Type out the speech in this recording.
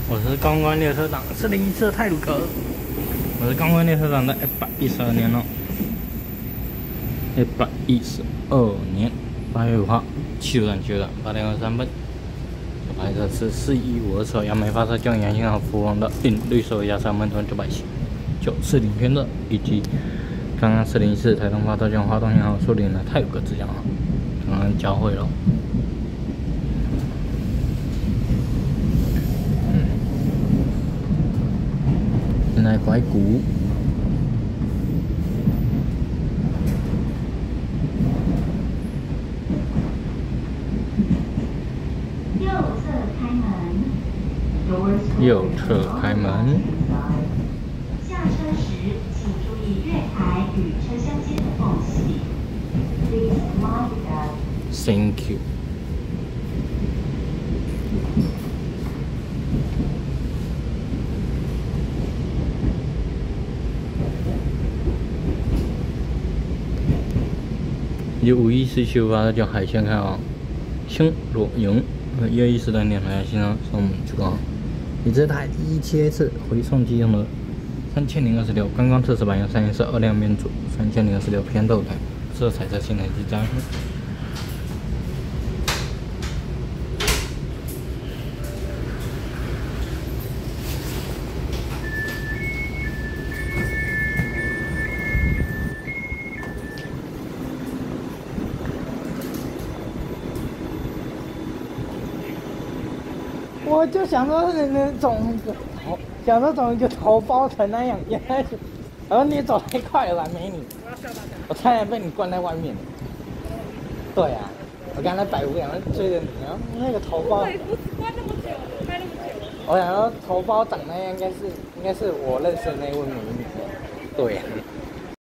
我是公关列车长401次泰鲁格，我是公关列车长的112年了，112年8月5号7路站区的8点23分。我拍摄是4152次杨梅发射将阳性号福王的绿色亚沙门团909领圈的，以及刚刚401次台东发射将滑动信号树林的泰鲁格自强号，刚刚交会了。 现在拐鼓，右侧开门。 下车时请注意月台与车厢间的缝隙。Please mind the gap. Thank you. 151次发射叫海鲜看啊，星若营114单点来欣赏是我们主港。你这台17次回送机用的3026，刚刚测试版用312亮面组3026偏豆台，这彩色新台机站。 我就想说能种一个头，想说种一个头包成那样，原来是，然后你走太快了吧，美女！我差点被你关在外面。对啊，我刚才150两追着你，然后那个头包。对，不是关那么久，开那么久。我想说头包长那样，应该是我认识的那位美女。对呀、啊。